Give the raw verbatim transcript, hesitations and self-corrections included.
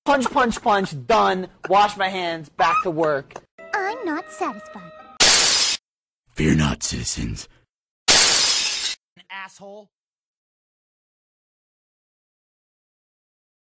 Punch, punch, punch, done. Wash my hands, back to work. I'm not satisfied. Fear not, citizens. Asshole.